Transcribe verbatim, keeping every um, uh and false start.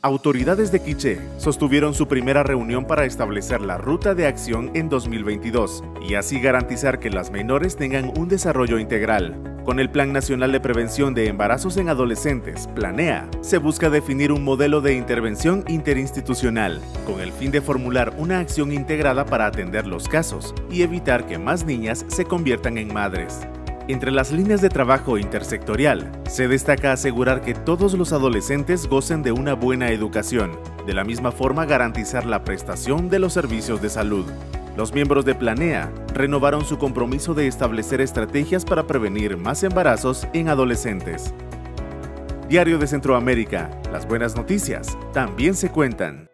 Autoridades de Quiché sostuvieron su primera reunión para establecer la ruta de acción en dos mil veintidós y así garantizar que las menores tengan un desarrollo integral. Con el Plan Nacional de Prevención de Embarazos en Adolescentes, PLANEA, se busca definir un modelo de intervención interinstitucional, con el fin de formular una acción integrada para atender los casos y evitar que más niñas se conviertan en madres. Entre las líneas de trabajo intersectorial, se destaca asegurar que todos los adolescentes gocen de una buena educación, de la misma forma garantizar la prestación de los servicios de salud. Los miembros de PLANEA renovaron su compromiso de establecer estrategias para prevenir más embarazos en adolescentes. Diario de Centroamérica, las buenas noticias también se cuentan.